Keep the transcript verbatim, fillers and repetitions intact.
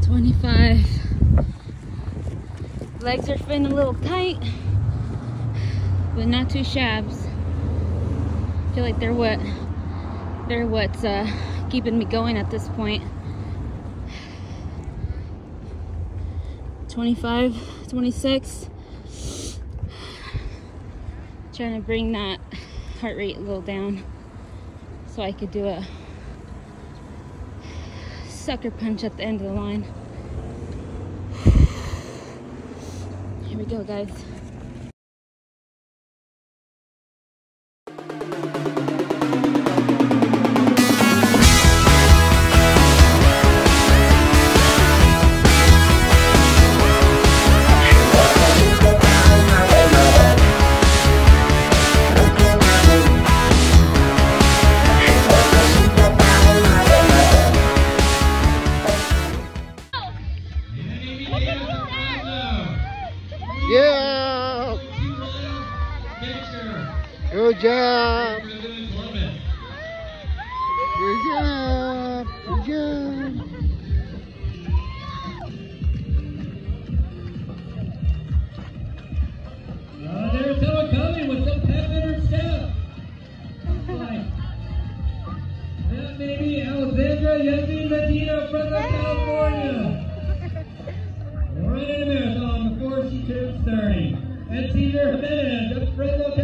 twenty-five. Legs are feeling a little tight, but not too shabs. I feel like they're what they're what's uh, keeping me going at this point. twenty-five, twenty-six. Trying to bring that heart rate a little down so I could do a sucker punch at the end of the line. Here we go, guys. Yeah! Good job! Good job! Good job! Uh, there's someone coming with some pep in her step. Like, that may be Alexandra Yesmi Medina from California. Running a marathon before she turns thirty. And Cesar Jimenez of Fresno,